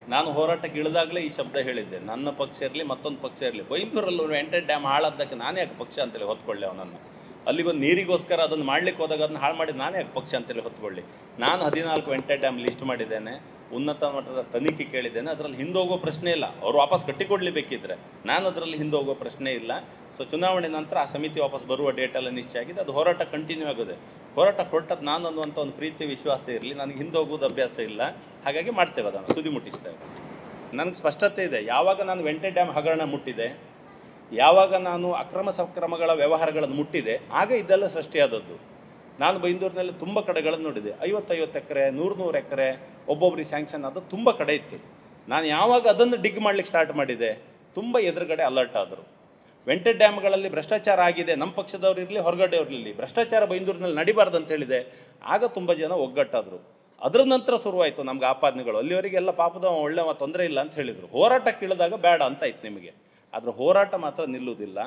ನಾನು ಹೋರಾಟಕ್ಕೆ ಇಳಿದಾಗಲೇ ಈ ಶಬ್ದ ಹೇಳಿದ್ದೆ. ನನ್ನ ಪಕ್ಷ ಇರಲಿ, ಮತ್ತೊಂದು ಪಕ್ಷ ಇರಲಿ, ಬೈಂದೂರಲ್ಲಿ ವೆಂಟೆಡ್ ಡ್ಯಾಮ್ ಹಾಳಾದ್ದಕ್ಕೆ ನಾನೇ ಯಾಕೆ ಪಕ್ಷ ಅಂತೇಳಿ ಹೊತ್ಕೊಳ್ಳಿ ಅವನನ್ನು. ಅಲ್ಲಿಗೊಂದು ನೀರಿಗೋಸ್ಕರ ಅದನ್ನು ಮಾಡ್ಲಿಕ್ಕೆ ಹೋದಾಗ ಅದನ್ನು ಹಾಳು ಮಾಡಿದ್ದು ನಾನೇ ಯಾಕೆ ಪಕ್ಷ ಅಂತೇಳಿ ಹೊತ್ಕೊಳ್ಳಿ. ನಾನು 14 ವೆಂಟೆಡ್ ಡ್ಯಾಮ್ ಲಿಸ್ಟ್ ಮಾಡಿದ್ದೇನೆ, ಉನ್ನತ ಮಟ್ಟದ ತನಿಖೆ ಕೇಳಿದ್ದೇನೆ. ಅದರಲ್ಲಿ ಹಿಂದೋಗೋ ಪ್ರಶ್ನೆ ಇಲ್ಲ. ಅವರು ವಾಪಸ್ ಕಟ್ಟಿಕೊಡ್ಲಿಬೇಕಿದ್ರೆ ನಾನು ಅದರಲ್ಲಿ ಹಿಂದೋಗೋ ಪ್ರಶ್ನೆ ಇಲ್ಲ. ಸೊ ಚುನಾವಣೆ ನಂತರ ಆ ಸಮಿತಿ ವಾಪಸ್ ಬರುವ ಡೇಟೆಲ್ಲ ನಿಶ್ಚಯ ಆಗಿದೆ. ಅದು ಹೋರಾಟ ಕಂಟಿನ್ಯೂ ಆಗೋದೆ. ಹೋರಾಟ ಕೊಟ್ಟದ್ದು ನಾನು ಅನ್ನುವಂಥ ಒಂದು ಪ್ರೀತಿ ವಿಶ್ವಾಸ ಇರಲಿ. ನನಗೆ ಹಿಂದೋಗೋದು ಅಭ್ಯಾಸ ಇಲ್ಲ. ಹಾಗಾಗಿ ಮಾಡ್ತೇವೆ, ಅದನ್ನು ತುದಿ ಮುಟ್ಟಿಸ್ತೇವೆ. ನನಗೆ ಸ್ಪಷ್ಟತೆ ಇದೆ. ಯಾವಾಗ ನಾನು ವೆಂಟೆಡ್ ಡ್ಯಾಮ್ ಹಗರಣ ಮುಟ್ಟಿದೆ, ಯಾವಾಗ ನಾನು ಅಕ್ರಮ ಸಕ್ರಮಗಳ ವ್ಯವಹಾರಗಳನ್ನು ಮುಟ್ಟಿದೆ, ಆಗ ಇದೆಲ್ಲ ಸೃಷ್ಟಿಯಾದದ್ದು. ನಾನು ಬೈಂದೂರಿನಲ್ಲಿ ತುಂಬ ಕಡೆಗಳನ್ನು ನೋಡಿದೆ. 50 ಎಕರೆ, 100 ಎಕರೆ ಒಬ್ಬೊಬ್ಬರಿಗೆ ಸ್ಯಾಂಕ್ಷನ್ ಆದ ತುಂಬ ಕಡೆ ಇತ್ತು. ನಾನು ಯಾವಾಗ ಅದನ್ನು ಡಿಗ್ ಮಾಡಲಿಕ್ಕೆ ಸ್ಟಾರ್ಟ್ ಮಾಡಿದೆ, ತುಂಬ ಎದುರುಗಡೆ ಅಲರ್ಟ್ ಆದರು. ವೆಂಟೆಡ್ ಡ್ಯಾಮ್ಗಳಲ್ಲಿ ಭ್ರಷ್ಟಾಚಾರ ಆಗಿದೆ, ನಮ್ಮ ಪಕ್ಷದವ್ರು ಇರಲಿ, ಹೊರಗಡೆಯವ್ರು ಇರಲಿ, ಭ್ರಷ್ಟಾಚಾರ ಬೈಂದೂರಿನಲ್ಲಿ ನಡಿಬಾರ್ದು ಅಂತ ಹೇಳಿದೆ. ಆಗ ತುಂಬ ಜನ ಒಗ್ಗಟ್ಟಾದರು. ಅದರ ನಂತರ ಶುರುವಾಯಿತು ನಮ್ಗೆ ಆಪಾದನೆಗಳು. ಅಲ್ಲಿವರೆಗೆಲ್ಲ ಪಾಪದ ಒಳ್ಳೆಯ ತೊಂದರೆ ಇಲ್ಲ ಅಂತ ಹೇಳಿದರು. ಹೋರಾಟಕ್ಕೆ ಇಳಿದಾಗ ಬೇಡ ಅಂತ ಆಯ್ತು ನಿಮಗೆ. ಆದರೆ ಹೋರಾಟ ಮಾತ್ರ ನಿಲ್ಲುವುದಿಲ್ಲ.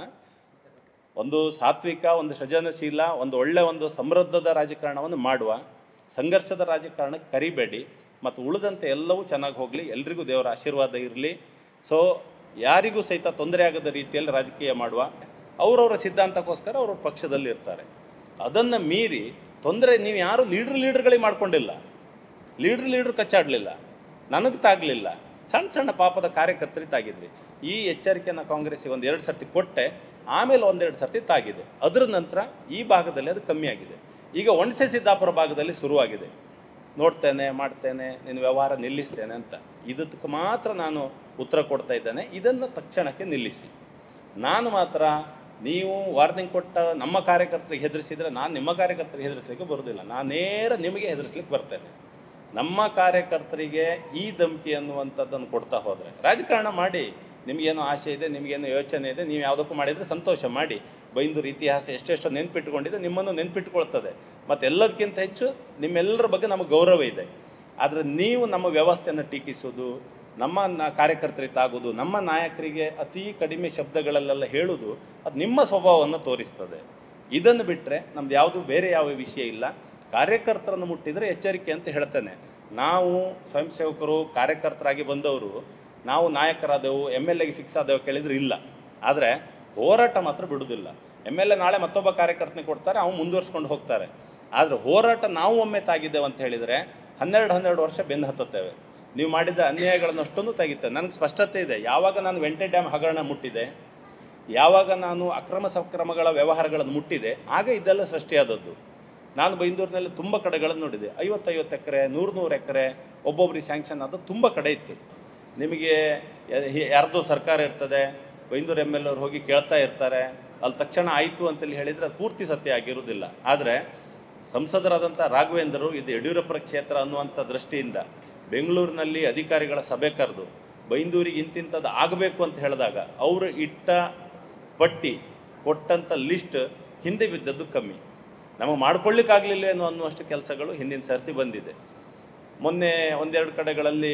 ಒಂದು ಸಾತ್ವಿಕ, ಒಂದು ಸೃಜನಶೀಲ, ಒಂದು ಸಮೃದ್ಧದ ರಾಜಕಾರಣವನ್ನು ಮಾಡುವ, ಸಂಘರ್ಷದ ರಾಜಕಾರಣಕ್ಕೆ ಕರಿಬೇಡಿ. ಮತ್ತು ಉಳಿದಂತೆ ಎಲ್ಲವೂ ಚೆನ್ನಾಗಿ ಹೋಗಲಿ, ಎಲ್ರಿಗೂ ದೇವರ ಆಶೀರ್ವಾದ ಇರಲಿ. ಸೊ ಯಾರಿಗೂ ಸಹಿತ ತೊಂದರೆ ಆಗದ ರೀತಿಯಲ್ಲಿ ರಾಜಕೀಯ ಮಾಡುವ, ಅವರವರ ಸಿದ್ಧಾಂತಕ್ಕೋಸ್ಕರ ಅವ್ರವ್ರ ಪಕ್ಷದಲ್ಲಿ ಇರ್ತಾರೆ. ಅದನ್ನು ಮೀರಿ ತೊಂದರೆ ನೀವು ಯಾರು ಲೀಡ್ರ್ಗಳಿಗೆ ಮಾಡ್ಕೊಂಡಿಲ್ಲ, ಲೀಡ್ರ್ ಕಚ್ಚಾಡಲಿಲ್ಲ, ನನಗೆ ತಾಗಲಿಲ್ಲ, ಸಣ್ಣ ಪಾಪದ ಕಾರ್ಯಕರ್ತರಿಗೆ ತಾಗಿದ್ರಿ. ಈ ಎಚ್ಚರಿಕೆಯನ್ನು ಕಾಂಗ್ರೆಸ್ಸಿಗೆ 1-2 ಸರ್ತಿ ಕೊಟ್ಟೆ, ಆಮೇಲೆ 1-2 ಸರ್ತಿ ತಾಗಿದೆ. ಅದರ ನಂತರ ಈ ಭಾಗದಲ್ಲಿ ಅದು ಕಮ್ಮಿ ಆಗಿದೆ. ಈಗ ಒಣಸೆ ಸಿದ್ದಾಪುರ ಭಾಗದಲ್ಲಿ ಶುರುವಾಗಿದೆ. ನೋಡ್ತೇನೆ, ಮಾಡ್ತೇನೆ, ನಿನ್ನ ವ್ಯವಹಾರ ನಿಲ್ಲಿಸ್ತೇನೆ ಅಂತ. ಇದಕ್ಕೆ ಮಾತ್ರ ನಾನು ಉತ್ತರ ಕೊಡ್ತಾ ಇದ್ದೇನೆ. ಇದನ್ನು ತಕ್ಷಣಕ್ಕೆ ನಿಲ್ಲಿಸಿ. ನಾನು ಮಾತ್ರ ನೀವು ವಾರ್ನಿಂಗ್ ಕೊಟ್ಟ ನಮ್ಮ ಕಾರ್ಯಕರ್ತರಿಗೆ ಹೆದರಿಸಿದರೆ ನಾನು ನಿಮ್ಮ ಕಾರ್ಯಕರ್ತರಿಗೆ ಹೆದರಿಸಲಿಕ್ಕೆ ಬರೋದಿಲ್ಲ. ನಾನು ನೇರ ನಿಮಗೆ ಹೆದರಿಸ್ಲಿಕ್ಕೆ ಬರ್ತೇನೆ. ನಮ್ಮ ಕಾರ್ಯಕರ್ತರಿಗೆ ಈ ಧಮಕಿ ಅನ್ನುವಂಥದ್ದನ್ನು ಕೊಡ್ತಾ ಹೋದರೆ ರಾಜಕಾರಣ ಮಾಡಿ, ನಿಮಗೇನೋ ಆಸೆ ಇದೆ, ನಿಮಗೇನೋ ಯೋಚನೆ ಇದೆ, ನೀವು ಯಾವುದಕ್ಕೂ ಮಾಡಿದರೆ ಸಂತೋಷ ಮಾಡಿ. ಬೈಂದೂರು ಇತಿಹಾಸ ಎಷ್ಟೆಷ್ಟೋ ನೆನ್ಪಿಟ್ಕೊಂಡಿದೆ, ನಿಮ್ಮನ್ನು ನೆನ್ಪಿಟ್ಕೊಳ್ತದೆ. ಮತ್ತು ಎಲ್ಲದಕ್ಕಿಂತ ಹೆಚ್ಚು ನಿಮ್ಮೆಲ್ಲರ ಬಗ್ಗೆ ನಮಗೆ ಗೌರವ ಇದೆ. ಆದರೆ ನೀವು ನಮ್ಮ ವ್ಯವಸ್ಥೆಯನ್ನು ಟೀಕಿಸೋದು, ನಮ್ಮ ಕಾರ್ಯಕರ್ತರಿಗೆ ತಾಗೋದು, ನಮ್ಮ ನಾಯಕರಿಗೆ ಅತಿ ಕಡಿಮೆ ಶಬ್ದಗಳಲ್ಲೆಲ್ಲ ಹೇಳೋದು, ಅದು ನಿಮ್ಮ ಸ್ವಭಾವವನ್ನು ತೋರಿಸ್ತದೆ. ಇದನ್ನು ಬಿಟ್ಟರೆ ನಮ್ದು ಯಾವುದು ಬೇರೆ ಯಾವ ವಿಷಯ ಇಲ್ಲ. ಕಾರ್ಯಕರ್ತರನ್ನು ಮುಟ್ಟಿದರೆ ಎಚ್ಚರಿಕೆ ಅಂತ ಹೇಳ್ತೇನೆ. ನಾವು ಸ್ವಯಂ ಸೇವಕರು, ಕಾರ್ಯಕರ್ತರಾಗಿ ಬಂದವರು, ನಾವು ನಾಯಕರಾದೆವು, MLA ಗೆ ಫಿಕ್ಸ್ ಆದೆವು ಕೇಳಿದ್ರೆ ಇಲ್ಲ. ಆದರೆ ಹೋರಾಟ ಮಾತ್ರ ಬಿಡೋದಿಲ್ಲ. MLA ನಾಳೆ ಮತ್ತೊಬ್ಬ ಕಾರ್ಯಕರ್ತನಿಗೆ ಕೊಡ್ತಾರೆ, ಅವ್ನು ಮುಂದುವರ್ಸ್ಕೊಂಡು ಹೋಗ್ತಾರೆ. ಆದರೆ ಹೋರಾಟ ನಾವು ಒಮ್ಮೆ ತಾಗಿದ್ದೇವೆ ಅಂತ ಹೇಳಿದರೆ 12 ವರ್ಷ ಬೆನ್ನು ಹತ್ತುತ್ತೇವೆ. ನೀವು ಮಾಡಿದ ಅನ್ಯಾಯಗಳನ್ನು ಅಷ್ಟೊಂದು ತೆಗಿತೇವೆ. ನನಗೆ ಸ್ಪಷ್ಟತೆ ಇದೆ. ಯಾವಾಗ ನಾನು ವೆಂಟೆಡ್ ಡ್ಯಾಮ್ ಹಗರಣ ಮುಟ್ಟಿದೆ, ಯಾವಾಗ ನಾನು ಅಕ್ರಮ ಸಕ್ರಮಗಳ ವ್ಯವಹಾರಗಳನ್ನು ಮುಟ್ಟಿದೆ, ಆಗ ಇದೆಲ್ಲ ಸೃಷ್ಟಿಯಾದದ್ದು. ನಾನು ಬೈಂದೂರಿನಲ್ಲಿ ತುಂಬ ಕಡೆಗಳನ್ನು ನೋಡಿದೆ. 50 ಎಕರೆ, 100 ಎಕರೆ ಒಬ್ಬೊಬ್ಬರಿಗೆ ಸ್ಯಾಂಕ್ಷನ್ ಆದ ತುಂಬ ಕಡೆ ಇತ್ತು. ನಿಮಗೆ ಯಾರ್ದೋ ಸರ್ಕಾರ ಇರ್ತದೆ, ಬೈಂದೂರು MLA ಅವ್ರು ಹೋಗಿ ಕೇಳ್ತಾ ಇರ್ತಾರೆ, ಅಲ್ಲಿ ತಕ್ಷಣ ಆಯಿತು ಅಂತೇಳಿ ಹೇಳಿದರೆ ಅದು ಪೂರ್ತಿ ಸತ್ಯ ಆಗಿರುವುದಿಲ್ಲ. ಆದರೆ ಸಂಸದರಾದಂಥ ರಾಘವೇಂದ್ರರು ಇದು ಯಡಿಯೂರಪ್ಪರ ಕ್ಷೇತ್ರ ಅನ್ನುವಂಥ ದೃಷ್ಟಿಯಿಂದ ಬೆಂಗಳೂರಿನಲ್ಲಿ ಅಧಿಕಾರಿಗಳ ಸಭೆ ಕರೆದು ಬೈಂದೂರಿಗೆ ಇಂತಿಂಥದ್ದು ಆಗಬೇಕು ಅಂತ ಹೇಳಿದಾಗ ಅವರು ಇಟ್ಟ ಪಟ್ಟಿ ಕೊಟ್ಟಂಥ ಲಿಸ್ಟ್ ಹಿಂದೆ ಬಿದ್ದದ್ದು ಕಮ್ಮಿ. ನಮಗೆ ಮಾಡ್ಕೊಳ್ಳಿಕ್ಕಾಗಲಿಲ್ಲ ಅನ್ನುವಷ್ಟು ಕೆಲಸಗಳು ಹಿಂದಿನ ಸರ್ತಿ ಬಂದಿದೆ. ಮೊನ್ನೆ 1-2 ಕಡೆಗಳಲ್ಲಿ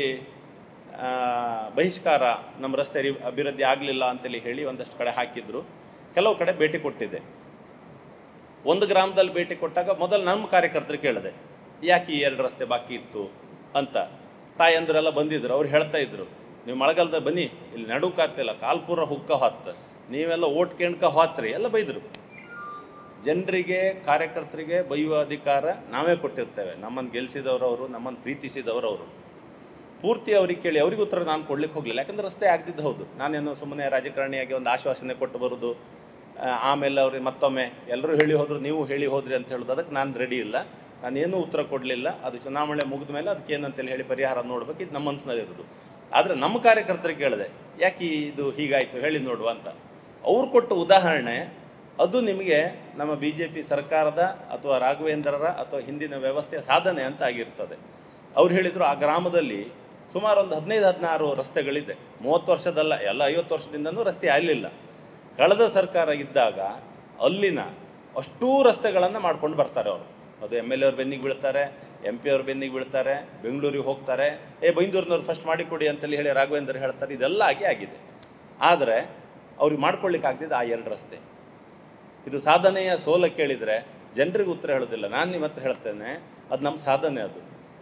ಬಹಿಷ್ಕಾರ, ನಮ್ಮ ರಸ್ತೆ ಅಭಿವೃದ್ಧಿ ಆಗಲಿಲ್ಲ ಅಂತೇಳಿ ಹೇಳಿ ಒಂದಷ್ಟು ಕಡೆ ಹಾಕಿದ್ರು. ಕೆಲವು ಕಡೆ ಭೇಟಿ ಕೊಟ್ಟಿದ್ದೆ. ಒಂದು ಗ್ರಾಮದಲ್ಲಿ ಭೇಟಿ ಕೊಟ್ಟಾಗ ಮೊದಲು ನಮ್ಮ ಕಾರ್ಯಕರ್ತರು ಕೇಳಿದೆ, ಯಾಕೆ ಈ 2 ರಸ್ತೆ ಬಾಕಿ ಇತ್ತು ಅಂತ. ತಾಯಂದ್ರೆಲ್ಲ ಬಂದಿದ್ರು. ಅವ್ರು ಹೇಳ್ತಾ ಇದ್ರು, ನೀವು ಮಳೆಗಾಲದ ಬನ್ನಿ, ಇಲ್ಲಿ ನಡುಕಾಗ್ತಿಲ್ಲ, ಕಾಲ್ಪುರ ಹುಕ್ಕ ಹೊತ್ತು, ನೀವೆಲ್ಲ ಓಟ್ ಕೇಣ್ಕ ಹೋತ್ರಿ ಎಲ್ಲ ಬೈದರು. ಜನರಿಗೆ, ಕಾರ್ಯಕರ್ತರಿಗೆ ಬೈಯುವ ಅಧಿಕಾರ ನಾವೇ ಕೊಟ್ಟಿರ್ತೇವೆ. ನಮ್ಮನ್ನು ಗೆಲ್ಲಿಸಿದವರವರು, ನಮ್ಮನ್ನು ಪ್ರೀತಿಸಿದವರವರು. ಪೂರ್ತಿ ಅವ್ರಿಗೆ ಕೇಳಿ ಅವ್ರಿಗೆ ಉತ್ತರ ನಾನು ಕೊಡ್ಲಿಕ್ಕೆ ಹೋಗಲಿಲ್ಲ. ಯಾಕಂದರೆ ರಸ್ತೆ ಆಗ್ತಿದ್ದು ಹೌದು. ನಾನೇನು ಸುಮ್ಮನೆ ರಾಜಕಾರಣಿಯಾಗಿ ಒಂದು ಆಶ್ವಾಸನೆ ಕೊಟ್ಟು ಬರೋದು, ಆಮೇಲೆ ಅವ್ರಿಗೆ ಮತ್ತೊಮ್ಮೆ ಎಲ್ಲರೂ ಹೇಳಿ ಹೋದರು, ನೀವು ಹೇಳಿ ಹೋದ್ರಿ ಅಂತ ಹೇಳೋದು, ಅದಕ್ಕೆ ನಾನು ರೆಡಿ ಇಲ್ಲ. ನಾನೇನೂ ಉತ್ತರ ಕೊಡಲಿಲ್ಲ. ಅದು ಚುನಾವಣೆ ಮುಗಿದ ಮೇಲೆ ಅದಕ್ಕೆ ಏನಂತೇಳಿ ಹೇಳಿ ಪರಿಹಾರ ನೋಡ್ಬೇಕು, ಇದು ನಮ್ಮ ಮನಸ್ಸಿನಲ್ಲಿರೋದು. ಆದರೆ ನಮ್ಮ ಕಾರ್ಯಕರ್ತರಿಗೆ ಕೇಳಿದೆ, ಯಾಕೆ ಇದು ಹೀಗಾಯಿತು ಹೇಳಿ ನೋಡುವ ಅಂತ. ಅವ್ರು ಕೊಟ್ಟ ಉದಾಹರಣೆ ಅದು ನಿಮಗೆ ನಮ್ಮ BJP ಸರ್ಕಾರದ ಅಥವಾ ರಾಘವೇಂದ್ರರ ಅಥವಾ ಹಿಂದಿನ ವ್ಯವಸ್ಥೆಯ ಸಾಧನೆ ಅಂತ ಆಗಿರ್ತದೆ. ಅವ್ರು ಹೇಳಿದರು, ಆ ಗ್ರಾಮದಲ್ಲಿ ಸುಮಾರು ಒಂದು 15-16 ರಸ್ತೆಗಳಿದೆ. 30 ವರ್ಷದಲ್ಲ, ಎಲ್ಲ 50 ವರ್ಷದಿಂದನೂ ರಸ್ತೆ ಆಗಲಿಲ್ಲ. ಕಳೆದ ಸರ್ಕಾರ ಇದ್ದಾಗ ಅಲ್ಲಿನ ಅಷ್ಟೂ ರಸ್ತೆಗಳನ್ನು ಮಾಡ್ಕೊಂಡು ಬರ್ತಾರೆ ಅವರು. ಅದು MLA ಅವ್ರ ಬೆನ್ನಿಗೆ ಬೀಳ್ತಾರೆ, MP ಅವ್ರ ಬೆನ್ನಿಗೆ ಬೀಳ್ತಾರೆ, ಬೆಂಗಳೂರಿಗೆ ಹೋಗ್ತಾರೆ, ಬೈಂದೂರಿನವ್ರು ಫಸ್ಟ್ ಮಾಡಿಕೊಡಿ ಅಂತೇಳಿ ಹೇಳಿ ರಾಘವೇಂದ್ರ ಹೇಳ್ತಾರೆ. ಇದೆಲ್ಲ ಆಗಿದೆ. ಆದರೆ ಅವ್ರಿಗೆ ಮಾಡ್ಕೊಳ್ಳಿಕ್ಕೆ ಆಗ್ತಿದ್ದು ಆ 2 ರಸ್ತೆ. ಇದು ಸಾಧನೆಯ ಸೋಲ ಕೇಳಿದರೆ ಜನರಿಗೆ ಉತ್ತರ ಹೇಳೋದಿಲ್ಲ. ನಾನು ನಿಮ್ಮ ಹತ್ರ ಹೇಳ್ತೇನೆ, ಅದು ನಮ್ಮ ಸಾಧನೆ. ಅದು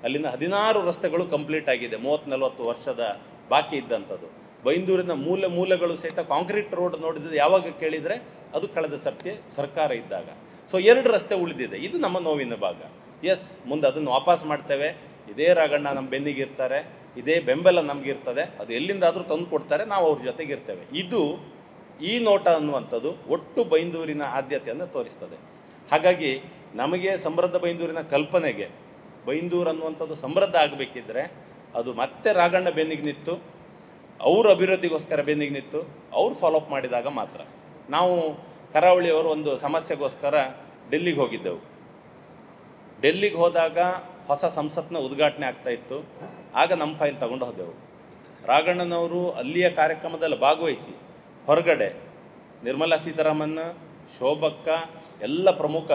ಅಲ್ಲಿನ 16 ರಸ್ತೆಗಳು ಕಂಪ್ಲೀಟ್ ಆಗಿದೆ, 30-40 ವರ್ಷದ ಬಾಕಿ ಇದ್ದಂಥದ್ದು. ಬೈಂದೂರಿನ ಮೂಲೆಗಳು ಸಹಿತ ಕಾಂಕ್ರೀಟ್ ರೋಡ್ ನೋಡಿದ್ದು ಯಾವಾಗ ಕೇಳಿದರೆ ಅದು ಕಳೆದ ಸರ್ತಿ ಸರ್ಕಾರ ಇದ್ದಾಗ. ಸೊ 2 ರಸ್ತೆ ಉಳಿದಿದೆ, ಇದು ನಮ್ಮ ನೋವಿನ ಭಾಗ. ಎಸ್, ಮುಂದೆ ಅದನ್ನು ವಾಪಸ್ ಮಾಡ್ತೇವೆ. ಇದೇ ರಾಘಣ್ಣ ನಮ್ಮ ಬೆನ್ನಿಗಿರ್ತಾರೆ, ಇದೇ ಬೆಂಬಲ ನಮಗಿರ್ತದೆ. ಅದು ಎಲ್ಲಿಂದಾದರೂ ತಂದು ಕೊಡ್ತಾರೆ, ನಾವು ಅವ್ರ ಜೊತೆಗಿರ್ತೇವೆ. ಇದು ಈ ನೋಟ ಅನ್ನುವಂಥದ್ದು ಒಟ್ಟು ಬೈಂದೂರಿನ ಆದ್ಯತೆಯನ್ನು ತೋರಿಸ್ತದೆ. ಹಾಗಾಗಿ ನಮಗೆ ಸಮೃದ್ಧ ಬೈಂದೂರಿನ ಕಲ್ಪನೆಗೆ, ಬೈಂದೂರು ಅನ್ನುವಂಥದ್ದು ಸಮೃದ್ಧ ಆಗಬೇಕಿದ್ರೆ ಅದು ಮತ್ತೆ ರಾಘಣ್ಣ ಬೆನ್ನಿಗೆ ನಿಂತು, ಅವ್ರ ಅಭಿವೃದ್ಧಿಗೋಸ್ಕರ ಬೆನ್ನಿಗೆ ನಿಂತು ಅವ್ರು ಫಾಲೋಅಪ್ ಮಾಡಿದಾಗ ಮಾತ್ರ. ನಾವು ಕರಾವಳಿಯವರು ಒಂದು ಸಮಸ್ಯೆಗೋಸ್ಕರ ಡೆಲ್ಲಿಗೆ ಹೋಗಿದ್ದೆವು. ಡೆಲ್ಲಿಗೆ ಹೋದಾಗ ಹೊಸ ಸಂಸತ್ನ ಉದ್ಘಾಟನೆ ಆಗ್ತಾಯಿತ್ತು. ಆಗ ನಮ್ಮ ಫೈಲ್ ತಗೊಂಡು ಹೋದೆವು. ರಾಘಣ್ಣನವರು ಅಲ್ಲಿಯ ಕಾರ್ಯಕ್ರಮದಲ್ಲಿ ಭಾಗವಹಿಸಿ ಹೊರಗಡೆ ನಿರ್ಮಲಾ ಸೀತಾರಾಮನ್, ಶೋಭಕ್ಕ, ಎಲ್ಲ ಪ್ರಮುಖ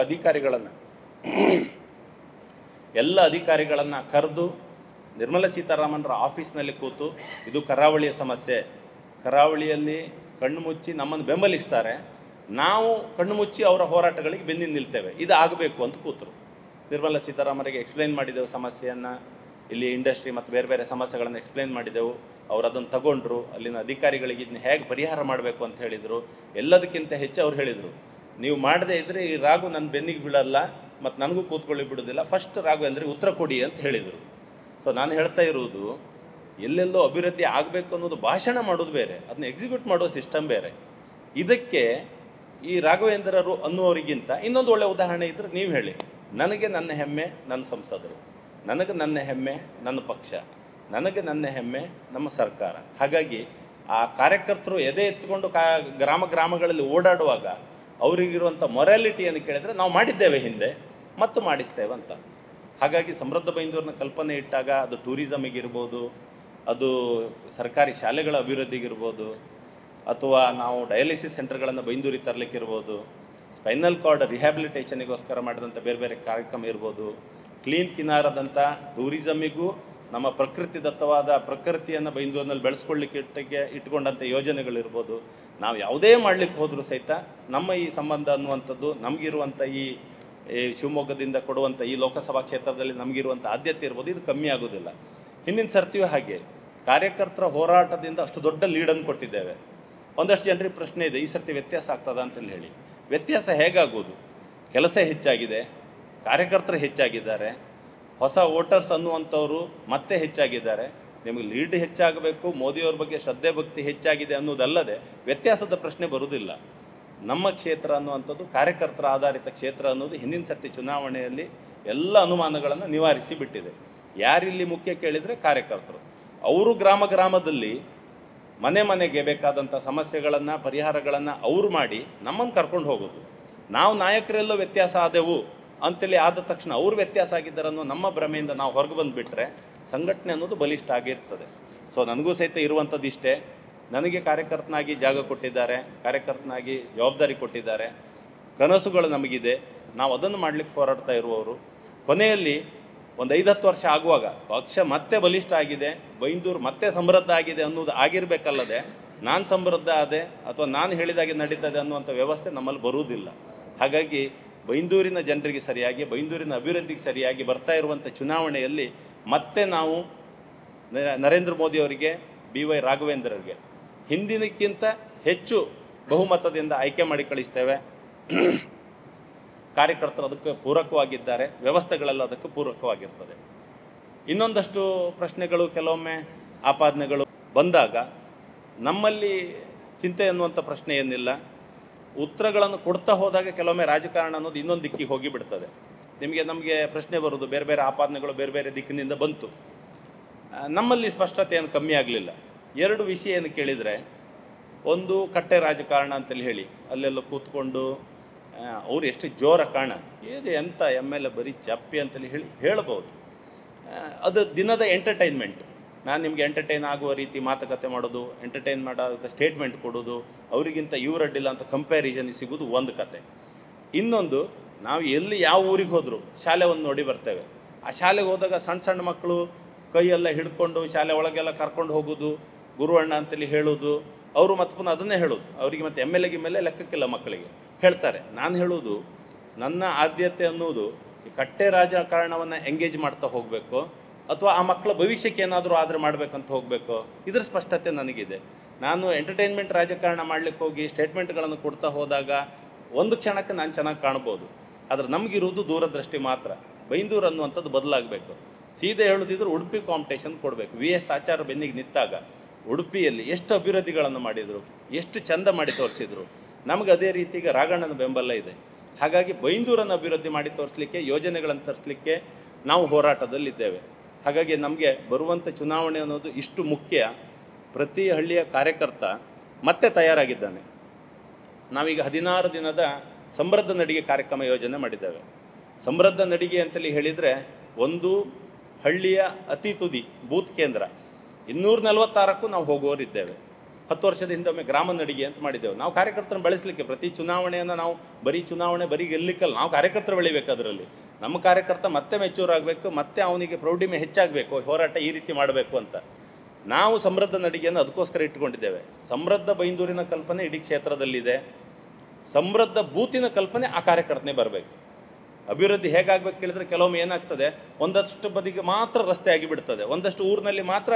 ಅಧಿಕಾರಿಗಳನ್ನು ಕರೆದು ನಿರ್ಮಲಾ ಸೀತಾರಾಮನ್ರ ಆಫೀಸ್ನಲ್ಲಿ ಕೂತು, ಇದು ಕರಾವಳಿಯ ಸಮಸ್ಯೆ, ಕರಾವಳಿಯಲ್ಲಿ ಕಣ್ಣು ಮುಚ್ಚಿ ನಮ್ಮನ್ನು ಬೆಂಬಲಿಸ್ತಾರೆ, ನಾವು ಕಣ್ಣು ಮುಚ್ಚಿ ಅವರ ಹೋರಾಟಗಳಿಗೆ ಬೆನ್ನಿಗೆ ನಿಲ್ತೇವೆ, ಇದು ಆಗಬೇಕು ಅಂತ ಕೂತರು. ನಿರ್ಮಲಾ ಸೀತಾರಾಮನ್ರಿಗೆ ಎಕ್ಸ್ಪ್ಲೈನ್ ಮಾಡಿದೆವು ಸಮಸ್ಯೆಯನ್ನು, ಇಲ್ಲಿ ಇಂಡಸ್ಟ್ರಿ ಮತ್ತು ಬೇರೆ ಬೇರೆ ಸಮಸ್ಯೆಗಳನ್ನು ಎಕ್ಸ್ಪ್ಲೈನ್ ಮಾಡಿದೆವು. ಅವರು ಅದನ್ನು ತಗೊಂಡ್ರು. ಅಲ್ಲಿನ ಅಧಿಕಾರಿಗಳಿಗೆ ಇದನ್ನ ಹೇಗೆ ಪರಿಹಾರ ಮಾಡಬೇಕು ಅಂತ ಹೇಳಿದರು. ಎಲ್ಲದಕ್ಕಿಂತ ಹೆಚ್ಚು ಅವ್ರು ಹೇಳಿದರು, ನೀವು ಮಾಡದೇ ಇದ್ದರೆ ಈ ರಾಘು ನನ್ನ ಬೆನ್ನಿಗೆ ಬೀಳಲ್ಲ ಮತ್ತು ನನಗೂ ಕೂತ್ಕೊಳ್ಳಿ ಬಿಡೋದಿಲ್ಲ, ಫಸ್ಟ್ ರಾಘವೇಂದ್ರಿಗೆ ಉತ್ತರ ಕೊಡಿ ಅಂತ ಹೇಳಿದರು. ಸೊ ನಾನು ಹೇಳ್ತಾ ಇರುವುದು, ಎಲ್ಲೆಲ್ಲೋ ಅಭಿವೃದ್ಧಿ ಆಗಬೇಕು ಅನ್ನೋದು ಭಾಷಣ ಮಾಡೋದು ಬೇರೆ, ಅದನ್ನ ಎಕ್ಸಿಕ್ಯೂಟ್ ಮಾಡೋ ಸಿಸ್ಟಮ್ ಬೇರೆ. ಇದಕ್ಕೆ ಈ ರಾಘವೇಂದ್ರರು ಅನ್ನುವರಿಗಿಂತ ಇನ್ನೊಂದು ಒಳ್ಳೆಯ ಉದಾಹರಣೆ ಇದ್ದರೆ ನೀವು ಹೇಳಿ. ನನಗೆ ನನ್ನ ಹೆಮ್ಮೆ ನನ್ನ ಸಂಸದರು, ನನಗೆ ನನ್ನ ಹೆಮ್ಮೆ ನನ್ನ ಪಕ್ಷ, ನನಗೆ ನನ್ನ ಹೆಮ್ಮೆ ನಮ್ಮ ಸರ್ಕಾರ. ಹಾಗಾಗಿ ಆ ಕಾರ್ಯಕರ್ತರು ಎದೆ ಎತ್ತುಕೊಂಡು ಗ್ರಾಮಗಳಲ್ಲಿ ಓಡಾಡುವಾಗ ಅವರಿಗಿರುವಂಥ ಮೊರಾಲಿಟಿಯನ್ನು ಕೇಳಿದರೆ ನಾವು ಮಾಡಿದ್ದೇವೆ ಹಿಂದೆ ಮತ್ತು ಮಾಡಿಸ್ತೇವೆ ಅಂತ. ಹಾಗಾಗಿ ಸಮೃದ್ಧ ಬೈಂದೂರಿನ ಕಲ್ಪನೆ ಇಟ್ಟಾಗ ಅದು ಟೂರಿಸಮಿಗಿರ್ಬೋದು, ಅದು ಸರ್ಕಾರಿ ಶಾಲೆಗಳ ಅಭಿವೃದ್ಧಿಗಿರ್ಬೋದು, ಅಥವಾ ನಾವು ಡಯಾಲಿಸಿಸ್ ಸೆಂಟರ್ಗಳನ್ನು ಬೈಂದೂರಿಗೆ ತರಲಿಕ್ಕಿರ್ಬೋದು, ಸ್ಪೈನಲ್ ಕಾರ್ಡ್ ರಿಹ್ಯಾಬಿಲಿಟೇಷನಿಗೋಸ್ಕರ ಮಾಡಿದಂಥ ಬೇರೆ ಬೇರೆ ಕಾರ್ಯಕ್ರಮ ಇರ್ಬೋದು, ಕ್ಲೀನ್ ಕಿನಾರದಂಥ ಟೂರಿಸಮಿಗೂ ನಮ್ಮ ಪ್ರಕೃತಿದತ್ತವಾದ ಪ್ರಕೃತಿಯನ್ನು ಬೈಂದೂರಿನಲ್ಲಿ ಬೆಳೆಸ್ಕೊಳ್ಳಿಕ್ಕೆ ಇಟ್ಕೊಂಡಂಥ ಯೋಜನೆಗಳಿರ್ಬೋದು. ನಾವು ಯಾವುದೇ ಮಾಡಲಿಕ್ಕೆ ಹೋದರೂ ಸಹಿತ ನಮ್ಮ ಈ ಸಂಬಂಧ ಅನ್ನುವಂಥದ್ದು, ನಮಗಿರುವಂಥ ಈ ಶಿವಮೊಗ್ಗದಿಂದ ಕೊಡುವಂಥ ಈ ಲೋಕಸಭಾ ಕ್ಷೇತ್ರದಲ್ಲಿ ನಮಗಿರುವಂಥ ಆದ್ಯತೆ ಇರ್ಬೋದು, ಇದು ಕಮ್ಮಿ ಆಗೋದಿಲ್ಲ. ಹಿಂದಿನ ಸರ್ತಿಯೂ ಹಾಗೆ ಕಾರ್ಯಕರ್ತರ ಹೋರಾಟದಿಂದ ಅಷ್ಟು ದೊಡ್ಡ ಲೀಡನ್ನು ಕೊಟ್ಟಿದ್ದೇವೆ. ಒಂದಷ್ಟು ಜನರಿಗೆ ಪ್ರಶ್ನೆ ಇದೆ, ಈ ಸರ್ತಿ ವ್ಯತ್ಯಾಸ ಆಗ್ತದ ಅಂತೇಳಿ ಹೇಳಿ. ವ್ಯತ್ಯಾಸ ಹೇಗಾಗೋದು? ಕೆಲಸ ಹೆಚ್ಚಾಗಿದೆ, ಕಾರ್ಯಕರ್ತರು ಹೆಚ್ಚಾಗಿದ್ದಾರೆ, ಹೊಸ ವೋಟರ್ಸ್ ಅನ್ನುವಂಥವರು ಮತ್ತೆ ಹೆಚ್ಚಾಗಿದ್ದಾರೆ. ನಿಮಗೆ ಲೀಡ್ ಹೆಚ್ಚಾಗಬೇಕು, ಮೋದಿಯವ್ರ ಬಗ್ಗೆ ಶ್ರದ್ಧೆ ಭಕ್ತಿ ಹೆಚ್ಚಾಗಿದೆ ಅನ್ನೋದಲ್ಲದೆ ವ್ಯತ್ಯಾಸದ ಪ್ರಶ್ನೆ ಬರುವುದಿಲ್ಲ. ನಮ್ಮ ಕ್ಷೇತ್ರ ಅನ್ನುವಂಥದ್ದು ಕಾರ್ಯಕರ್ತರ ಆಧಾರಿತ ಕ್ಷೇತ್ರ ಅನ್ನೋದು ಹಿಂದಿನ ಸರ್ತಿ ಚುನಾವಣೆಯಲ್ಲಿ ಎಲ್ಲ ಅನುಮಾನಗಳನ್ನು ನಿವಾರಿಸಿ ಬಿಟ್ಟಿದೆ. ಯಾರಿಲ್ಲಿ ಮುಖ್ಯ ಕೇಳಿದರೆ ಕಾರ್ಯಕರ್ತರು. ಅವರು ಗ್ರಾಮದಲ್ಲಿ ಮನೆಗೆ ಬೇಕಾದಂಥ ಸಮಸ್ಯೆಗಳನ್ನು ಪರಿಹಾರಗಳನ್ನು ಅವರು ಮಾಡಿ ನಮ್ಮನ್ನು ಕರ್ಕೊಂಡು ಹೋಗೋದು. ನಾವು ನಾಯಕರೆಲ್ಲೋ ವ್ಯತ್ಯಾಸ ಆದೆವು ಅಂತೇಳಿ ಆದ ತಕ್ಷಣ ಅವರು ವ್ಯತ್ಯಾಸ ಆಗಿದ್ದಾರೆ ಅನ್ನೋ ನಮ್ಮ ಭ್ರಮೆಯಿಂದ ನಾವು ಹೊರಗೆ ಬಂದುಬಿಟ್ರೆ ಸಂಘಟನೆ ಅನ್ನೋದು ಬಲಿಷ್ಠ ಆಗಿರ್ತದೆ. ಸೊ ನನಗೂ ಸಹಿತ ಇರುವಂಥದ್ದು ಇಷ್ಟೇ. ನನಗೆ ಕಾರ್ಯಕರ್ತನಾಗಿ ಜಾಗ ಕೊಟ್ಟಿದ್ದಾರೆ, ಕಾರ್ಯಕರ್ತನಾಗಿ ಜವಾಬ್ದಾರಿ ಕೊಟ್ಟಿದ್ದಾರೆ, ಕನಸುಗಳು ನಮಗಿದೆ, ನಾವು ಅದನ್ನು ಮಾಡಲಿಕ್ಕೆ ಹೋರಾಡ್ತಾ ಇರುವವರು. ಕೊನೆಯಲ್ಲಿ ಒಂದು 5-10 ವರ್ಷ ಆಗುವಾಗ ಪಕ್ಷ ಮತ್ತೆ ಬಲಿಷ್ಠ ಆಗಿದೆ, ಬೈಂದೂರು ಮತ್ತೆ ಸಮೃದ್ಧ ಆಗಿದೆ ಅನ್ನೋದು ಆಗಿರಬೇಕಲ್ಲದೆ ನಾನು ಸಮೃದ್ಧ ಆದೆ ಅಥವಾ ನಾನು ಹೇಳಿದಾಗೆ ನಡೀತದೆ ಅನ್ನುವಂಥ ವ್ಯವಸ್ಥೆ ನಮ್ಮಲ್ಲಿ ಬರುವುದಿಲ್ಲ. ಹಾಗಾಗಿ ಬೈಂದೂರಿನ ಜನರಿಗೆ ಸರಿಯಾಗಿ, ಬೈಂದೂರಿನ ಅಭಿವೃದ್ಧಿಗೆ ಸರಿಯಾಗಿ ಬರ್ತಾ ಇರುವಂಥ ಚುನಾವಣೆಯಲ್ಲಿ ಮತ್ತೆ ನಾವು ನರೇಂದ್ರ ಮೋದಿಯವರಿಗೆ, BY ರಾಘವೇಂದ್ರರಿಗೆ ಹಿಂದಿನಕ್ಕಿಂತ ಹೆಚ್ಚು ಬಹುಮತದಿಂದ ಆಯ್ಕೆ ಮಾಡಿ ಕಳಿಸ್ತೇವೆ. ಕಾರ್ಯಕರ್ತರು ಅದಕ್ಕೆ ಪೂರಕವಾಗಿದ್ದಾರೆ, ವ್ಯವಸ್ಥೆಗಳೆಲ್ಲ ಅದಕ್ಕೆ ಪೂರಕವಾಗಿರ್ತದೆ. ಇನ್ನೊಂದಷ್ಟು ಪ್ರಶ್ನೆಗಳು, ಕೆಲವೊಮ್ಮೆ ಆಪಾದನೆಗಳು ಬಂದಾಗ ನಮ್ಮಲ್ಲಿ ಚಿಂತೆ ಅನ್ನುವಂಥ ಪ್ರಶ್ನೆ ಏನಿಲ್ಲ. ಉತ್ತರಗಳನ್ನು ಕೊಡ್ತಾ ಹೋದಾಗ ಕೆಲವೊಮ್ಮೆ ರಾಜಕಾರಣ ಅನ್ನೋದು ಇನ್ನೊಂದು ದಿಕ್ಕಿಗೆ ಹೋಗಿಬಿಡ್ತದೆ. ನಮಗೆ ಪ್ರಶ್ನೆ ಬರೋದು, ಬೇರೆ ಬೇರೆ ಆಪಾದನೆಗಳು ಬೇರೆ ಬೇರೆ ದಿಕ್ಕಿನಿಂದ ಬಂತು. ನಮ್ಮಲ್ಲಿ ಸ್ಪಷ್ಟತೆ ಏನು ಕಮ್ಮಿ ಆಗಲಿಲ್ಲ. 2 ವಿಷಯ ಏನು ಕೇಳಿದರೆ, ಒಂದು ಕಟ್ಟೆ ರಾಜಕಾರಣ ಅಂತೇಳಿ ಹೇಳಿ ಅಲ್ಲೆಲ್ಲ ಕೂತ್ಕೊಂಡು ಅವ್ರು ಎಷ್ಟು ಜೋರ ಕಾಣ, ಇದು ಎಂಥ MLA ಬರೀ ಚಪ್ಪಿ ಅಂತೇಳಿ ಹೇಳ್ಬೋದು. ಅದು ದಿನದ ಎಂಟರ್ಟೈನ್ಮೆಂಟ್. ನಾನು ನಿಮಗೆ ಎಂಟರ್ಟೈನ್ ಆಗುವ ರೀತಿ ಮಾತುಕತೆ ಮಾಡೋದು, ಎಂಟರ್ಟೈನ್ ಮಾಡೋ ಸ್ಟೇಟ್ಮೆಂಟ್ ಕೊಡೋದು, ಅವರಿಗಿಂತ ಇವ್ರು ಅಡ್ಡಿಲ್ಲ ಅಂತ ಕಂಪ್ಯಾರಿಸನ್ ಸಿಗೋದು ಒಂದು ಕತೆ. ಇನ್ನೊಂದು, ನಾವು ಎಲ್ಲಿ ಯಾವ ಊರಿಗೆ ಹೋದರೂ ಶಾಲೆ ಒಂದು ನೋಡಿ ಬರ್ತೇವೆ. ಆ ಶಾಲೆಗೆ ಹೋದಾಗ ಸಣ್ಣ ಸಣ್ಣ ಮಕ್ಕಳು ಕೈಯೆಲ್ಲ ಹಿಡ್ಕೊಂಡು ಶಾಲೆ ಒಳಗೆಲ್ಲ ಕರ್ಕೊಂಡು ಹೋಗೋದು, ಗುರುವಣ್ಣ ಅಂತೇಳಿ ಹೇಳೋದು, ಅವರು ಮತ್ತೆ ಪುನಃ ಅದನ್ನೇ ಹೇಳೋದು. ಅವರಿಗೆ ಮತ್ತೆ MLA ಮೇಲೆ ಲೆಕ್ಕಕ್ಕಿಲ್ಲ, ಮಕ್ಕಳಿಗೆ ಹೇಳ್ತಾರೆ. ನಾನು ಹೇಳೋದು, ನನ್ನ ಆದ್ಯತೆ ಅನ್ನೋದು ಈ ಕಟ್ಟೆ ರಾಜಕಾರಣವನ್ನು ಎಂಗೇಜ್ ಮಾಡ್ತಾ ಹೋಗಬೇಕು. ಅಥವಾ ಆ ಮಕ್ಕಳ ಭವಿಷ್ಯಕ್ಕೆ ಏನಾದರೂ ಆದರೆ ಮಾಡಬೇಕಂತ ಹೋಗಬೇಕು? ಇದರ ಸ್ಪಷ್ಟತೆ ನನಗಿದೆ. ನಾನು ಎಂಟರ್ಟೈನ್ಮೆಂಟ್ ರಾಜಕಾರಣ ಮಾಡಲಿಕ್ಕೆ ಹೋಗಿ ಸ್ಟೇಟ್ಮೆಂಟ್ಗಳನ್ನು ಕೊಡ್ತಾ ಹೋದಾಗ ಒಂದು ಕ್ಷಣಕ್ಕೆ ನಾನು ಚೆನ್ನಾಗಿ ಕಾಣ್ಬೋದು, ಆದರೆ ನಮಗಿರುವುದು ದೂರದೃಷ್ಟಿ ಮಾತ್ರ. ಬೈಂದೂರು ಅನ್ನುವಂಥದ್ದು ಬದಲಾಗಬೇಕು. ಸೀದೆ ಹೇಳೋದಿದ್ರೆ ಉಡುಪಿ ಕಾಂಪಿಟೇಷನ್ ಕೊಡಬೇಕು. ವಿ ಎಸ್ ಆಚಾರ್ಯ ಬೆನ್ನಿಗೆ ನಿಂತಾಗ ಉಡುಪಿಯಲ್ಲಿ ಎಷ್ಟು ಅಭಿವೃದ್ಧಿಗಳನ್ನು ಮಾಡಿದರು, ಎಷ್ಟು ಚಂದ ಮಾಡಿ ತೋರಿಸಿದರು. ನಮಗೆ ಅದೇ ರೀತಿಗೆ ರಾಘಣ್ಣನ ಬೆಂಬಲ ಇದೆ. ಹಾಗಾಗಿ ಬೈಂದೂರನ್ನು ಅಭಿವೃದ್ಧಿ ಮಾಡಿ ತೋರಿಸಲಿಕ್ಕೆ, ಯೋಜನೆಗಳನ್ನು ತರಿಸಲಿಕ್ಕೆ ನಾವು ಹೋರಾಟದಲ್ಲಿದ್ದೇವೆ. ಹಾಗಾಗಿ ನಮಗೆ ಬರುವಂಥ ಚುನಾವಣೆ ಅನ್ನೋದು ಇಷ್ಟು ಮುಖ್ಯ. ಪ್ರತಿ ಹಳ್ಳಿಯ ಕಾರ್ಯಕರ್ತ ಮತ್ತೆ ತಯಾರಾಗಿದ್ದಾನೆ. ನಾವೀಗ 16 ದಿನದ ಸಮೃದ್ಧ ನಡಿಗೆ ಕಾರ್ಯಕ್ರಮ ಯೋಜನೆ ಮಾಡಿದ್ದೇವೆ. ಸಮೃದ್ಧ ನಡಿಗೆ ಅಂತೇಳಿ ಹೇಳಿದರೆ ಒಂದು ಹಳ್ಳಿಯ ಅತಿ ತುದಿ ಬೂತ್ ಕೇಂದ್ರ 246ಕ್ಕೂ ನಾವು ಹೋಗುವವರಿದ್ದೇವೆ. 10 ವರ್ಷದ ಹಿಂದೊಮ್ಮೆ ಗ್ರಾಮ ನಡಿಗೆ ಅಂತ ಮಾಡಿದ್ದೆವು. ನಾವು ಕಾರ್ಯಕರ್ತರನ್ನು ಬೆಳೆಸಲಿಕ್ಕೆ ಪ್ರತಿ ಚುನಾವಣೆಯನ್ನು ನಾವು ಬರೀ ಗೆಲ್ಲಿಕ್ಕಲ್ಲ, ನಾವು ಕಾರ್ಯಕರ್ತರು ಬೆಳಿಬೇಕು. ಅದರಲ್ಲಿ ನಮ್ಮ ಕಾರ್ಯಕರ್ತ ಮತ್ತೆ ಮೆಚೂರ್ ಆಗಬೇಕು, ಮತ್ತೆ ಅವನಿಗೆ ಪ್ರೌಢಿಮೆ ಹೆಚ್ಚಾಗಬೇಕು, ಹೋರಾಟ ಈ ರೀತಿ ಮಾಡಬೇಕು ಅಂತ ನಾವು ಸಮೃದ್ಧ ನಡಿಗೆಯನ್ನು ಅದಕ್ಕೋಸ್ಕರ ಇಟ್ಟುಕೊಂಡಿದ್ದೇವೆ. ಸಮೃದ್ಧ ಬೈಂದೂರಿನ ಕಲ್ಪನೆ ಇಡೀ ಕ್ಷೇತ್ರದಲ್ಲಿದೆ. ಸಮೃದ್ಧ ಬೂತಿನ ಕಲ್ಪನೆ ಆ ಕಾರ್ಯಕರ್ತನೇ ಬರಬೇಕು. ಅಭಿವೃದ್ಧಿ ಹೇಗಾಗಬೇಕು ಕೇಳಿದ್ರೆ ಕೆಲವೊಮ್ಮೆ ಏನಾಗ್ತದೆ, ಒಂದಷ್ಟು ಬದಿಗೆ ಮಾತ್ರ ರಸ್ತೆ ಆಗಿಬಿಡ್ತದೆ, ಒಂದಷ್ಟು ಊರಿನಲ್ಲಿ ಮಾತ್ರ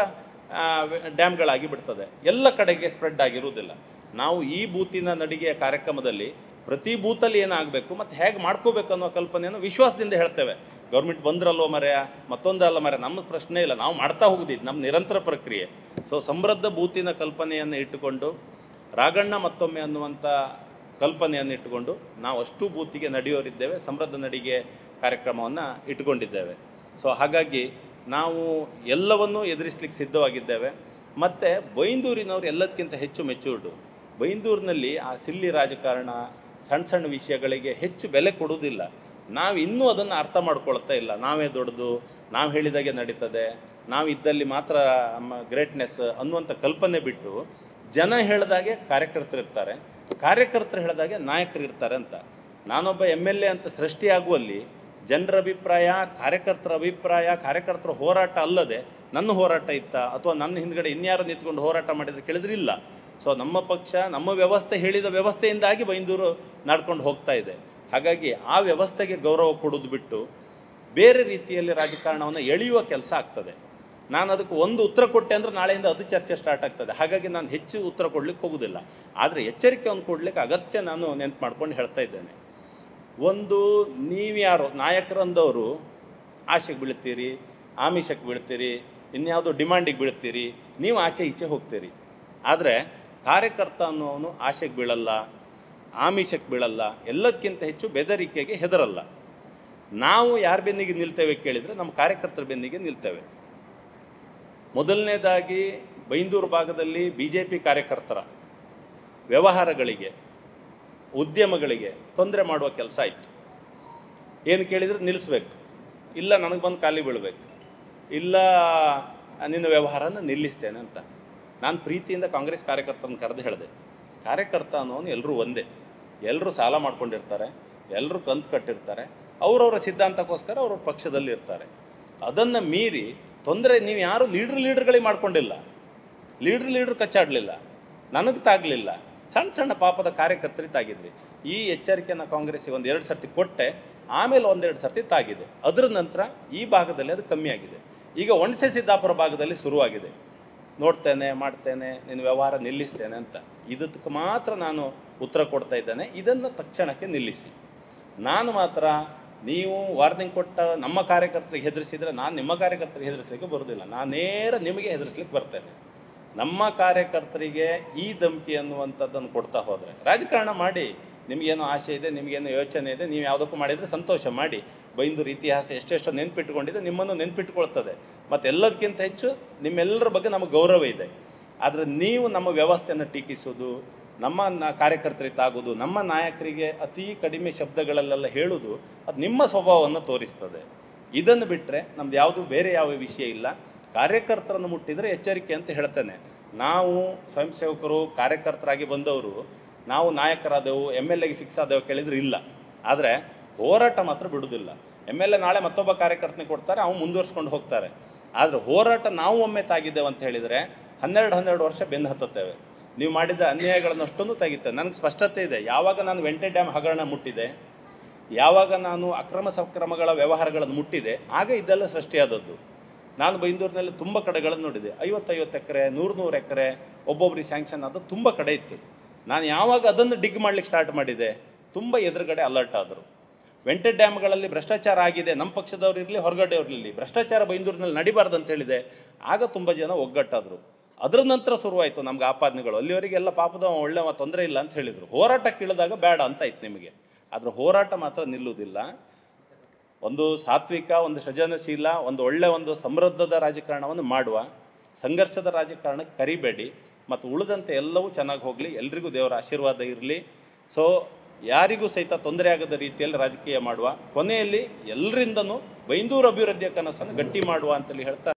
ಡ್ಯಾಮ್ಗಳಾಗಿ ಬಿಡ್ತದೆ, ಎಲ್ಲ ಕಡೆಗೆ ಸ್ಪ್ರೆಡ್ ಆಗಿರುವುದಿಲ್ಲ. ನಾವು ಈ ಬೂತಿನ ನಡಿಗೆಯ ಕಾರ್ಯಕ್ರಮದಲ್ಲಿ ಪ್ರತಿ ಬೂತಲ್ಲಿ ಏನಾಗಬೇಕು ಮತ್ತು ಹೇಗೆ ಮಾಡ್ಕೋಬೇಕು ಅನ್ನೋ ಕಲ್ಪನೆಯನ್ನು ವಿಶ್ವಾಸದಿಂದ ಹೇಳ್ತೇವೆ. ಗೌರ್ಮೆಂಟ್ ಬಂದ್ರಲ್ಲೋ ಮರೆಯ ಮತ್ತೊಂದಲ್ಲ ಮರೆ, ನಮ್ಮ ಪ್ರಶ್ನೆ ಇಲ್ಲ, ನಾವು ಮಾಡ್ತಾ ಹೋಗುದಿದ್ದು ನಮ್ಮ ನಿರಂತರ ಪ್ರಕ್ರಿಯೆ. ಸೊ ಸಮೃದ್ಧ ಬೂತಿನ ಕಲ್ಪನೆಯನ್ನು ಇಟ್ಟುಕೊಂಡು, ರಾಘಣ್ಣ ಮತ್ತೊಮ್ಮೆ ಅನ್ನುವಂಥ ಕಲ್ಪನೆಯನ್ನು ಇಟ್ಟುಕೊಂಡು ನಾವು ಅಷ್ಟು ಬೂತಿಗೆ ನಡೆಯೋರಿದ್ದೇವೆ. ಸಮೃದ್ಧ ನಡಿಗೆ ಕಾರ್ಯಕ್ರಮವನ್ನು ಇಟ್ಟುಕೊಂಡಿದ್ದೇವೆ. ಸೊ ಹಾಗಾಗಿ ನಾವು ಎಲ್ಲವನ್ನೂ ಎದುರಿಸಲಿಕ್ಕೆ ಸಿದ್ಧವಾಗಿದ್ದೇವೆ. ಮತ್ತು ಬೈಂದೂರಿನವರು ಎಲ್ಲದಕ್ಕಿಂತ ಹೆಚ್ಚು ಮೆಚೂರ್ಡು. ಬೈಂದೂರಿನಲ್ಲಿ ಆ ಸಿಲ್ಲಿ ರಾಜಕಾರಣ, ಸಣ್ಣ ಸಣ್ಣ ವಿಷಯಗಳಿಗೆ ಹೆಚ್ಚು ಬೆಲೆ ಕೊಡುವುದಿಲ್ಲ. ನಾವು ಇನ್ನೂ ಅದನ್ನು ಅರ್ಥ ಮಾಡ್ಕೊಳ್ತಾ ಇಲ್ಲ. ನಾವೇ ದೊಡ್ಡದು, ನಾವು ಹೇಳಿದಾಗೆ ನಡೀತದೆ, ನಾವು ಇದ್ದಲ್ಲಿ ಮಾತ್ರ ಗ್ರೇಟ್ನೆಸ್ ಅನ್ನುವಂಥ ಕಲ್ಪನೆ ಬಿಟ್ಟು ಜನ ಹೇಳಿದಾಗೆ ಕಾರ್ಯಕರ್ತರಿರ್ತಾರೆ, ಕಾರ್ಯಕರ್ತರು ಹೇಳಿದಾಗೆ ನಾಯಕರು ಇರ್ತಾರೆ ಅಂತ. ನಾನೊಬ್ಬ MLA ಅಂತ ಸೃಷ್ಟಿಯಾಗುವಲ್ಲಿ ಜನರ ಅಭಿಪ್ರಾಯ, ಕಾರ್ಯಕರ್ತರ ಅಭಿಪ್ರಾಯ, ಕಾರ್ಯಕರ್ತರ ಹೋರಾಟ ಅಲ್ಲದೆ ನನ್ನ ಹೋರಾಟ ಇತ್ತ ಅಥವಾ ನನ್ನ ಹಿಂದ್ಗಡೆ ಇನ್ಯಾರು ನಿಂತ್ಕೊಂಡು ಹೋರಾಟ ಮಾಡಿದರೆ ಕೇಳಿದ್ರೆ ಇಲ್ಲ. ಸೊ ನಮ್ಮ ಪಕ್ಷ, ನಮ್ಮ ವ್ಯವಸ್ಥೆ ಹೇಳಿದ ವ್ಯವಸ್ಥೆಯಿಂದಾಗಿ ಬೈಂದೂರು ನಡ್ಕೊಂಡು ಹೋಗ್ತಾ ಇದೆ. ಹಾಗಾಗಿ ಆ ವ್ಯವಸ್ಥೆಗೆ ಗೌರವ ಕೊಡೋದು ಬಿಟ್ಟು ಬೇರೆ ರೀತಿಯಲ್ಲಿ ರಾಜಕಾರಣವನ್ನು ಎಳೆಯುವ ಕೆಲಸ ಆಗ್ತದೆ. ನಾನು ಅದಕ್ಕೆ ಒಂದು ಉತ್ತರ ಕೊಟ್ಟೆ ಅಂದರೆ ನಾಳೆಯಿಂದ ಅದು ಚರ್ಚೆ ಸ್ಟಾರ್ಟ್ ಆಗ್ತದೆ. ಹಾಗಾಗಿ ನಾನು ಹೆಚ್ಚು ಉತ್ತರ ಕೊಡಲಿಕ್ಕೆ ಹೋಗೋದಿಲ್ಲ. ಆದರೆ ಎಚ್ಚರಿಕೆಯನ್ನು ಕೊಡಲಿಕ್ಕೆ ಅಗತ್ಯ ನಾನು ನೆನ್ಪು ಮಾಡ್ಕೊಂಡು ಹೇಳ್ತಾ ಇದ್ದೇನೆ. ಒಂದು, ನೀವ್ಯಾರೋ ನಾಯಕರಂದವರು ಆಶೆಗೆ ಬೀಳ್ತೀರಿ, ಆಮಿಷಕ್ಕೆ ಬೀಳ್ತೀರಿ, ಇನ್ಯಾವುದೋ ಡಿಮಾಂಡಿಗೆ ಬೀಳ್ತೀರಿ, ನೀವು ಆಚೆ ಈಚೆ ಹೋಗ್ತೀರಿ. ಆದರೆ ಕಾರ್ಯಕರ್ತ ಅನ್ನೋನು ಆಶೆಗೆ ಬೀಳಲ್ಲ, ಆಮಿಷಕ್ಕೆ ಬೀಳಲ್ಲ, ಎಲ್ಲದಕ್ಕಿಂತ ಹೆಚ್ಚು ಬೆದರಿಕೆಗೆ ಹೆದರಲ್ಲ. ನಾವು ಯಾರ ಬೆನ್ನಿಗೆ ನಿಲ್ತೇವೆ ಕೇಳಿದರೆ ನಮ್ಮ ಕಾರ್ಯಕರ್ತರ ಬೆನ್ನಿಗೆ ನಿಲ್ತೇವೆ. ಮೊದಲನೇದಾಗಿ ಬೈಂದೂರು ಭಾಗದಲ್ಲಿ BJP ಕಾರ್ಯಕರ್ತರ ವ್ಯವಹಾರಗಳಿಗೆ, ಉದ್ಯಮಗಳಿಗೆ ತೊಂದರೆ ಮಾಡುವ ಕೆಲಸ ಆಯಿತು. ಏನು ಕೇಳಿದರೆ ನಿಲ್ಲಿಸ್ಬೇಕು, ಇಲ್ಲ ನನಗೆ ಬಂದು ಖಾಲಿ ಬೀಳಬೇಕು, ಇಲ್ಲ ನಿನ್ನ ವ್ಯವಹಾರನ ನಿಲ್ಲಿಸ್ತೇನೆ ಅಂತ. ನಾನು ಪ್ರೀತಿಯಿಂದ ಕಾಂಗ್ರೆಸ್ ಕಾರ್ಯಕರ್ತರನ್ನು ಕರೆದು ಹೇಳಿದೆ, ಕಾರ್ಯಕರ್ತ ಅನ್ನೋನು ಎಲ್ಲರೂ ಒಂದೇ, ಎಲ್ಲರೂ ಸಾಲ ಮಾಡ್ಕೊಂಡಿರ್ತಾರೆ, ಎಲ್ಲರೂ ಕಂತು ಕಟ್ಟಿರ್ತಾರೆ, ಅವರವರ ಸಿದ್ಧಾಂತಕ್ಕೋಸ್ಕರ ಅವ್ರ ಪಕ್ಷದಲ್ಲಿ ಇರ್ತಾರೆ. ಅದನ್ನು ಮೀರಿ ತೊಂದರೆ ನೀವು ಯಾರು ಲೀಡ್ರ್ಗಳಿಗೆ ಮಾಡ್ಕೊಂಡಿಲ್ಲ, ಲೀಡ್ರ್ ಕಚ್ಚಾಡಲಿಲ್ಲ, ನನಗೆ ತಾಗಲಿಲ್ಲ, ಸಣ್ಣ ಸಣ್ಣ ಪಾಪದ ಕಾರ್ಯಕರ್ತರಿಗೆ ತಾಗಿದ್ರಿ. ಈ ಎಚ್ಚರಿಕೆಯನ್ನು ಕಾಂಗ್ರೆಸ್ಸಿಗೆ 1-2 ಸರ್ತಿ ಕೊಟ್ಟೆ, ಆಮೇಲೆ 1-2 ಸರ್ತಿ ತಾಗಿದೆ. ಅದರ ನಂತರ ಈ ಭಾಗದಲ್ಲಿ ಅದು ಕಮ್ಮಿ ಆಗಿದೆ. ಈಗ ಒಣಸೆ ಸಿದ್ದಾಪುರ ಭಾಗದಲ್ಲಿ ಶುರುವಾಗಿದೆ, ನೋಡ್ತೇನೆ, ಮಾಡ್ತೇನೆ, ನಿನ್ನ ವ್ಯವಹಾರ ನಿಲ್ಲಿಸ್ತೇನೆ ಅಂತ. ಇದಕ್ಕೆ ಮಾತ್ರ ನಾನು ಉತ್ತರ ಕೊಡ್ತಾ ಇದ್ದೇನೆ, ಇದನ್ನು ತಕ್ಷಣಕ್ಕೆ ನಿಲ್ಲಿಸಿ. ನಾನು ಮಾತ್ರ ನೀವು ವಾರ್ನಿಂಗ್ ಕೊಟ್ಟ ನಮ್ಮ ಕಾರ್ಯಕರ್ತರಿಗೆ ಹೆದರಿಸಿದರೆ ನಾನು ನಿಮ್ಮ ಕಾರ್ಯಕರ್ತರಿಗೆ ಹೆದರಿಸಲಿಕ್ಕೆ ಬರೋದಿಲ್ಲ, ನಾನು ನೇರ ನಿಮಗೆ ಹೆದರಿಸ್ಲಿಕ್ಕೆ ಬರ್ತೇನೆ. ನಮ್ಮ ಕಾರ್ಯಕರ್ತರಿಗೆ ಈ ಧಮಕಿ ಅನ್ನುವಂಥದ್ದನ್ನು ಕೊಡ್ತಾ ಹೋದರೆ, ರಾಜಕಾರಣ ಮಾಡಿ, ನಿಮಗೇನೋ ಆಸೆ ಇದೆ, ನಿಮಗೇನೋ ಯೋಚನೆ ಇದೆ, ನೀವು ಯಾವುದಕ್ಕೂ ಮಾಡಿದರೆ ಸಂತೋಷ ಮಾಡಿ. ಬೈಂದೂರು ಇತಿಹಾಸ ಎಷ್ಟೆಷ್ಟು ನೆನ್ಪಿಟ್ಕೊಂಡಿದೆ, ನಿಮ್ಮನ್ನು ನೆನ್ಪಿಟ್ಕೊಳ್ತದೆ. ಮತ್ತು ಎಲ್ಲದಕ್ಕಿಂತ ಹೆಚ್ಚು ನಿಮ್ಮೆಲ್ಲರ ಬಗ್ಗೆ ನಮಗೆ ಗೌರವ ಇದೆ. ಆದರೆ ನೀವು ನಮ್ಮ ವ್ಯವಸ್ಥೆಯನ್ನು ಟೀಕಿಸೋದು, ನಮ್ಮ ಕಾರ್ಯಕರ್ತರಿಗೆ ತಾಗೋದು, ನಮ್ಮ ನಾಯಕರಿಗೆ ಅತಿ ಕಡಿಮೆ ಶಬ್ದಗಳಲ್ಲೆಲ್ಲ ಹೇಳೋದು, ಅದು ನಿಮ್ಮ ಸ್ವಭಾವವನ್ನು ತೋರಿಸ್ತದೆ. ಇದನ್ನು ಬಿಟ್ಟರೆ ನಮ್ದು ಯಾವುದು ಬೇರೆ ಯಾವ ವಿಷಯ ಇಲ್ಲ. ಕಾರ್ಯಕರ್ತರನ್ನು ಮುಟ್ಟಿದರೆ ಎಚ್ಚರಿಕೆ ಅಂತ ಹೇಳ್ತೇನೆ. ನಾವು ಸ್ವಯಂ ಸೇವಕರು, ಕಾರ್ಯಕರ್ತರಾಗಿ ಬಂದವರು, ನಾವು ನಾಯಕರಾದೆವು, MLAಗೆ ಫಿಕ್ಸ್ ಆದೆವು ಕೇಳಿದರೆ ಇಲ್ಲ. ಆದರೆ ಹೋರಾಟ ಮಾತ್ರ ಬಿಡುವುದಿಲ್ಲ. MLA ನಾಳೆ ಮತ್ತೊಬ್ಬ ಕಾರ್ಯಕರ್ತನಿಗೆ ಕೊಡ್ತಾರೆ, ಅವ್ನು ಮುಂದುವರ್ಸ್ಕೊಂಡು ಹೋಗ್ತಾರೆ. ಆದರೆ ಹೋರಾಟ ನಾವು ಒಮ್ಮೆ ತಾಗಿದ್ದೇವೆ ಅಂತ ಹೇಳಿದರೆ 12 ವರ್ಷ ಬೆನ್ನು ಹತ್ತುತ್ತೇವೆ. ನೀವು ಮಾಡಿದ ಅನ್ಯಾಯಗಳನ್ನಷ್ಟೊಂದು ತೆಗಿತೇವೆ. ನನಗೆ ಸ್ಪಷ್ಟತೆ ಇದೆ. ಯಾವಾಗ ನಾನು ವೆಂಟೆ ಡ್ಯಾಮ್ ಹಗರಣ ಮುಟ್ಟಿದೆ, ಯಾವಾಗ ನಾನು ಅಕ್ರಮ ಸಕ್ರಮಗಳ ವ್ಯವಹಾರಗಳನ್ನು ಮುಟ್ಟಿದೆ, ಆಗ ಇದೆಲ್ಲ ಸೃಷ್ಟಿಯಾದದ್ದು. ನಾನು ಬೈಂದೂರಿನಲ್ಲಿ ತುಂಬ ಕಡೆಗಳನ್ನು ನೋಡಿದೆ, 50 ಎಕರೆ 100 ಎಕರೆ ಒಬ್ಬೊಬ್ಬರಿಗೆ ಸ್ಯಾಂಕ್ಷನ್ ಅದು ತುಂಬ ಕಡೆ ಇತ್ತು. ನಾನು ಯಾವಾಗ ಅದನ್ನು ಡಿಗ್ ಮಾಡಲಿಕ್ಕೆ ಸ್ಟಾರ್ಟ್ ಮಾಡಿದೆ, ತುಂಬ ಎದುರುಗಡೆ ಅಲರ್ಟ್ ಆದರು. ವೆಂಟೆಡ್ ಡ್ಯಾಮ್ಗಳಲ್ಲಿ ಭ್ರಷ್ಟಾಚಾರ ಆಗಿದೆ, ನಮ್ಮ ಪಕ್ಷದವ್ರು ಇರಲಿ ಹೊರಗಡೆಯವ್ರು ಇರಲಿ, ಭ್ರಷ್ಟಾಚಾರ ಬೈಂದೂರಿನಲ್ಲಿ ನಡಿಬಾರ್ದು ಅಂತ ಹೇಳಿದೆ. ಆಗ ತುಂಬ ಜನ ಒಗ್ಗಟ್ಟಾದರು. ಅದರ ನಂತರ ಶುರುವಾಯಿತು ನಮ್ಗೆ ಆಪಾದನೆಗಳು. ಅಲ್ಲಿವರೆಗೆಲ್ಲ ಪಾಪದ ಒಳ್ಳೆಯ ತೊಂದರೆ ಇಲ್ಲ ಅಂತ ಹೇಳಿದರು. ಹೋರಾಟಕ್ಕೆ ಇಳಿದಾಗ ಬೇಡ ಅಂತ ಆಯ್ತು ನಿಮಗೆ. ಆದರೆ ಹೋರಾಟ ಮಾತ್ರ ನಿಲ್ಲುವುದಿಲ್ಲ. ಒಂದು ಸಾತ್ವಿಕ, ಒಂದು ಸೃಜನಶೀಲ, ಒಂದು ಸಮೃದ್ಧದ ರಾಜಕಾರಣವನ್ನು ಮಾಡುವ, ಸಂಘರ್ಷದ ರಾಜಕಾರಣಕ್ಕೆ ಕರಿಬೇಡಿ. ಮತ್ತು ಉಳಿದಂತೆ ಎಲ್ಲವೂ ಚೆನ್ನಾಗಿ ಹೋಗಲಿ, ಎಲ್ರಿಗೂ ದೇವರ ಆಶೀರ್ವಾದ ಇರಲಿ. ಸೊ ಯಾರಿಗೂ ಸಹಿತ ತೊಂದರೆ ಆಗದ ರೀತಿಯಲ್ಲಿ ರಾಜಕೀಯ ಮಾಡುವ, ಕೊನೆಯಲ್ಲಿ ಎಲ್ಲರಿಂದನೂ ಬೈಂದೂರು ಅಭಿವೃದ್ಧಿಯ ಕನಸನ್ನು ಗಟ್ಟಿ ಮಾಡುವ ಅಂತೇಳಿ ಹೇಳ್ತಾ